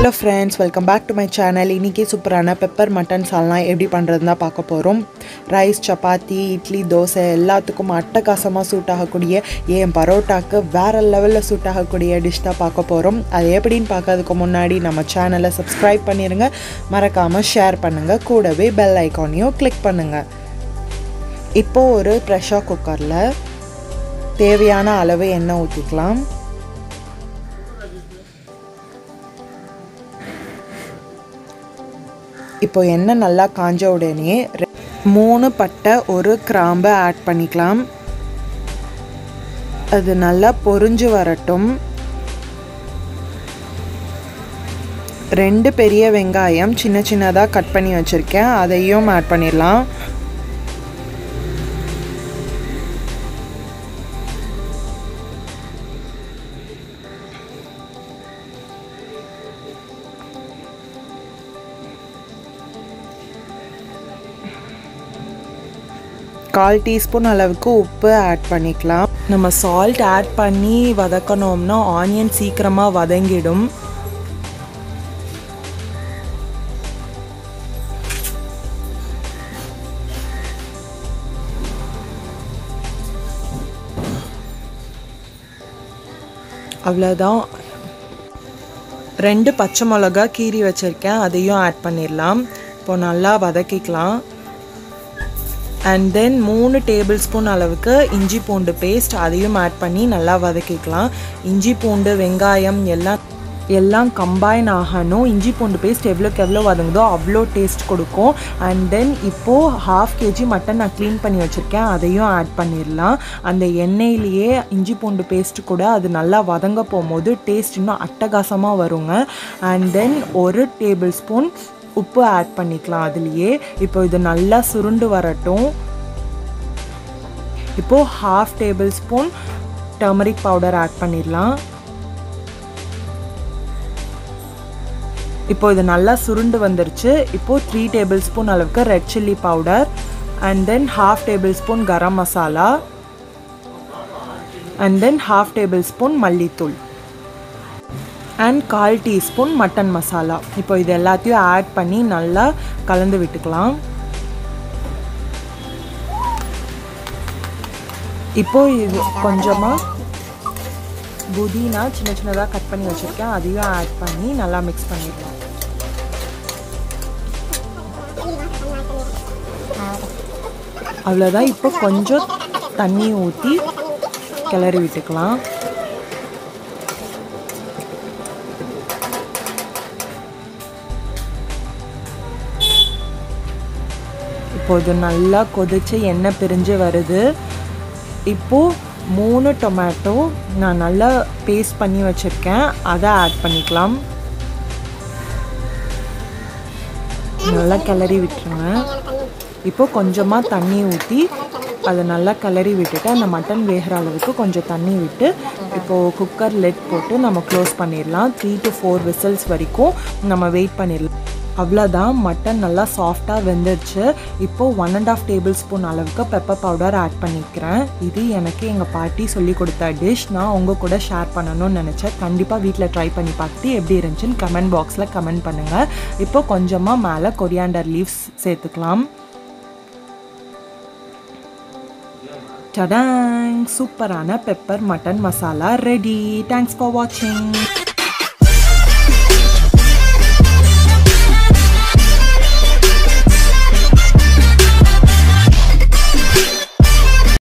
Hello friends, welcome back to my channel. இன்னைக்கு சூப்பரான pepper mutton சால்னா எப்படி பண்றதுன்னு பார்க்க போறோம். ரைஸ், சப்பாத்தி, இட்லி, தோசை எல்லாத்துக்கும் அட்டகாசமா சூட் ஆகக்கூடிய ஏன் பரோட்டாக்கு வேற லெவல்ல சூட் ஆகக்கூடிய டிஷ் தான் பார்க்க போறோம். அது எப்படின்னு பார்க்கிறதுக்கு முன்னாடி நம்ம சேனலை சப்ஸ்கிரைப் பண்ணிருங்க. மறக்காம ஷேர் பண்ணுங்க. கூடவே பெல் ஐகானையும் கிளிக் பண்ணுங்க. இப்போ ஒரு பிரஷர் குக்கர்ல தேவையான அளவு எண்ணெய் ஊத்திக்கலாம். இப்போ எண்ணெய் நல்லா காஞ்ச உடனே 3 பட்டை 1 கிராம்பு ஆட் பண்ணிக்கலாம். அது நல்லா பொரிஞ்சு வரட்டும். 2 பெரிய வெங்காயம் சின்ன சின்னதாக கட் பண்ணி வச்சுருக்கேன், அதையும் ஆட் பண்ணிடலாம். கால் டீஸ்பூன் அளவுக்கு உப்பு ஆட் பண்ணிக்கலாம். நம்ம சால்ட் ஆட் பண்ணி வதக்கணும்னா ஆனியன் சீக்கிரமாக வதங்கிடும். அவ்வளோதான். 2 பச்சை மிளகா கீறி வச்சுருக்கேன், அதையும் ஆட் பண்ணிடலாம். இப்போ நல்லா வதக்கிக்கலாம். அண்ட் தென் 3 டேபிள் ஸ்பூன் அளவுக்கு இஞ்சி பூண்டு பேஸ்ட், அதையும் ஆட் பண்ணி நல்லா வதக்கிக்கலாம். இஞ்சி பூண்டு வெங்காயம் எல்லாம் கம்பைன் ஆகணும். இஞ்சி பூண்டு பேஸ்ட் எவ்வளோக்கு எவ்வளோ வதங்குதோ அவ்வளோ டேஸ்ட் கொடுக்கும். அண்ட் தென் இப்போது 1/2 kg மட்டன் நான் க்ளீன் பண்ணி வச்சுருக்கேன், அதையும் ஆட் பண்ணிடலாம். அந்த எண்ணெயிலேயே இஞ்சி பூண்டு பேஸ்ட் கூட அது நல்லா வதங்க போகும்போது டேஸ்ட் இன்னும் அட்டகாசமாக வருங்க. அண்ட் தென் 1 டேபிள் ஸ்பூன் உப்பு ஆட் பண்ணிக்கலாம் அதுலேயே. இப்போ இது நல்லா சுருண்டு வரட்டும். இப்போது 1/2 table spoon turmeric powder add பண்ணிடலாம். இப்போ இது நல்லா சுருண்டு வந்துருச்சு. இப்போது 3 டேபிள் ஸ்பூன் அளவுக்கு red chilli powder, and then 1/2 table spoon garam masala, and then 1/2 table spoon மல்லித்தூள் அண்ட் 1/4 டீஸ்பூன் மட்டன் மசாலா. இப்போ இது எல்லாத்தையும் ஆட் பண்ணி நல்லா கலந்து விட்டுக்கலாம். இப்போ இது கொஞ்சமாக புதினா சின்ன சின்னதாக கட் பண்ணி வச்சுருக்கேன், அதையும் ஆட் பண்ணி நல்லா மிக்ஸ் பண்ணிடலாம். அவ்வளோதான். இப்போ கொஞ்சம் தண்ணி ஊற்றி கிளறி விட்டுக்கலாம். இப்போது நல்லா கொதிச்சு எண்ணெய் பிரிஞ்சு வருது. இப்போது 3 டொமேட்டோ நான் நல்லா பேஸ்ட் பண்ணி வச்சுருக்கேன், அதை ஆட் பண்ணிக்கலாம். நல்லா கிளறி விட்டுருங்க. இப்போ கொஞ்சமாக தண்ணி ஊற்றி அதை நல்லா கிளறி விட்டுட்டு அந்த மட்டன் வேகிற அளவுக்கு கொஞ்சம் தண்ணி விட்டு இப்போது குக்கர் லெட் போட்டு நம்ம க்ளோஸ் பண்ணிடலாம். 3 to 4 விசில்ஸ் வரைக்கும் நம்ம வெயிட் பண்ணிடலாம். அவ்வளோதான், மட்டன் நல்லா சாஃப்டாக வெந்துடுச்சு. இப்போது 1.5 டேபிள் ஸ்பூன் அளவுக்கு பெப்பர் பவுடர் ஆட் பண்ணிக்கிறேன். இது எனக்கு எங்கள் பாட்டி சொல்லி கொடுத்த டிஷ், நான் உங்கள் கூட ஷேர் பண்ணணும்னு நினச்சேன். கண்டிப்பாக வீட்டில் ட்ரை பண்ணி பார்த்துட்டு எப்படி இருந்துச்சுன்னு கமெண்ட் பாக்ஸில் கமெண்ட் பண்ணுங்கள். இப்போ கொஞ்சமாக மேலே கொரியாண்டர் லீவ்ஸ் சேர்த்துக்கலாம். டடாங், சூப்பரான pepper mutton masala ready. Thanks for வாட்சிங்.